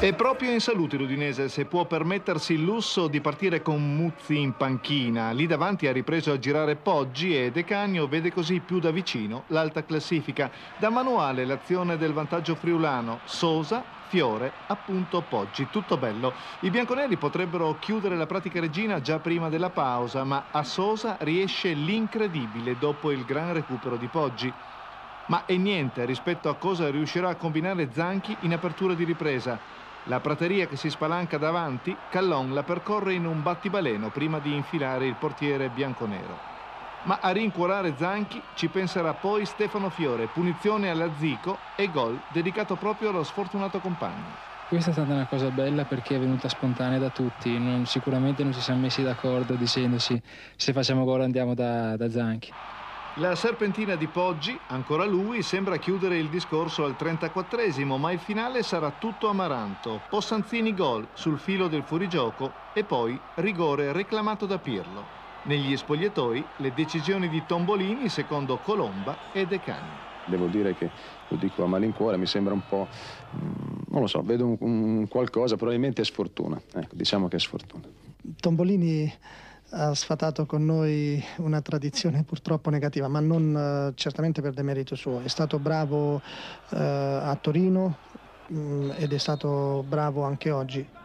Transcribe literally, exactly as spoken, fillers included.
È proprio in salute l'Udinese se può permettersi il lusso di partire con Muzzi in panchina. Lì davanti ha ripreso a girare Poggi e De Canio vede così più da vicino l'alta classifica. Da manuale l'azione del vantaggio friulano. Sosa, Fiore, appunto Poggi. Tutto bello. I bianconeri potrebbero chiudere la pratica regina già prima della pausa, ma a Sosa riesce l'incredibile dopo il gran recupero di Poggi. Ma è niente rispetto a cosa riuscirà a combinare Zanchi in apertura di ripresa. La prateria che si spalanca davanti, Callon la percorre in un battibaleno prima di infilare il portiere bianconero. Ma a rincuorare Zanchi ci penserà poi Stefano Fiore, punizione alla Zico e gol dedicato proprio allo sfortunato compagno. Questa è stata una cosa bella perché è venuta spontanea da tutti, non, sicuramente non ci siamo messi d'accordo dicendoci se facciamo gol andiamo da, da Zanchi. La serpentina di Poggi, ancora lui, sembra chiudere il discorso al trentaquattresimo, ma il finale sarà tutto amaranto. Possanzini gol sul filo del fuorigioco e poi rigore reclamato da Pirlo. Negli spogliatoi le decisioni di Tombolini secondo Colomba e De Canio. Devo dire che, lo dico a malincuore, mi sembra un po', non lo so, vedo un, un qualcosa, probabilmente è sfortuna, ecco, diciamo che è sfortuna. Tombolini ha sfatato con noi una tradizione purtroppo negativa, ma non eh, certamente per demerito suo. È stato bravo eh, a Torino mh, ed è stato bravo anche oggi.